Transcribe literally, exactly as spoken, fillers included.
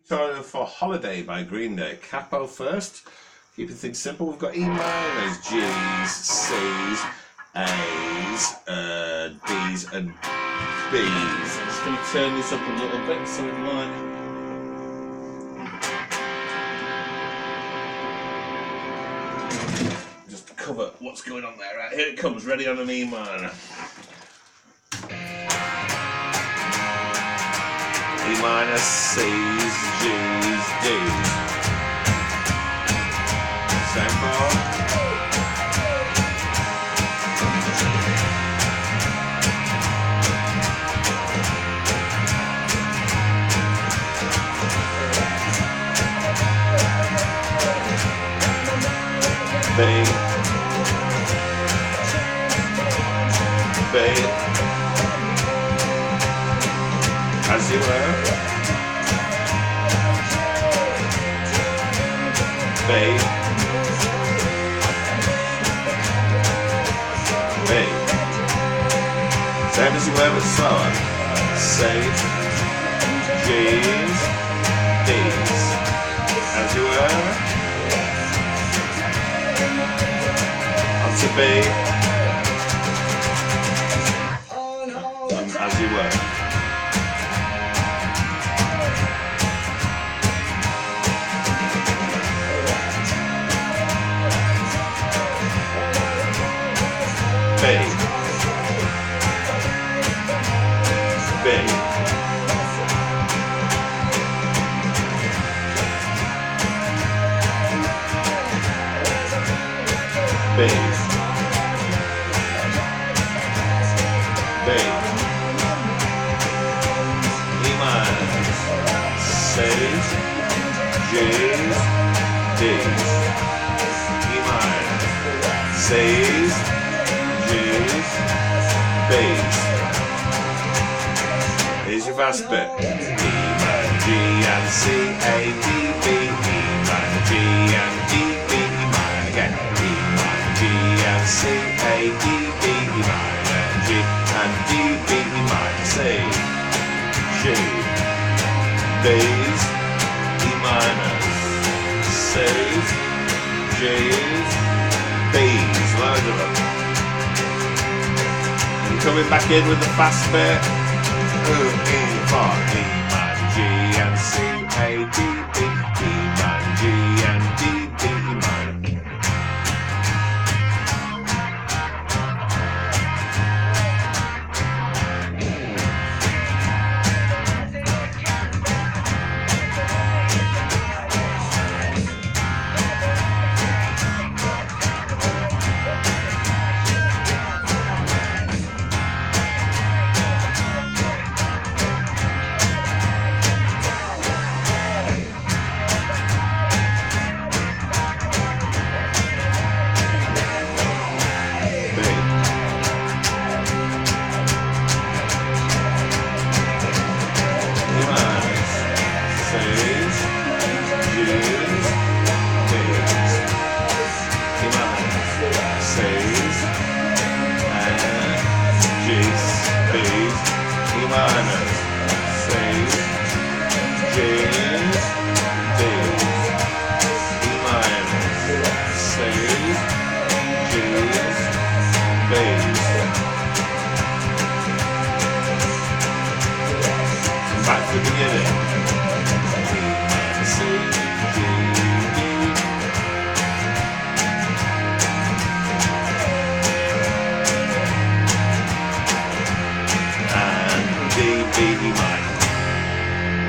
Time for Holiday by Green Day. Capo first. Keeping things simple, we've got E minors, G's, C's, A's, uh, D's, and B's. I'm just going to turn this up a little bit so it might. Just cover what's going on there. Right, here it comes, ready on an E minor. E minor, C's, G's, D's. Same chord. B, B, as you were, B, B, same as you were but slower, C, G's, D's, as you were, to be and as you were. B, B, B, B, E minor, C's, G's, D's, E minor, C's, G's, B's. Here's your fast bit. E minor, G and C, A, D, B, E minor, G and D, B, E minor again. E minor, G and C, A, D, B, E minor, G and D, B, E minor, C, G, B's, E minors, C's, G's, B's, loads of them. And coming back in with the fast bit. E, four, E minor, G and C, A, D, B, E minor, G and D, B, E minor. Back to the beginning. C, G, D, and D, B, E minor.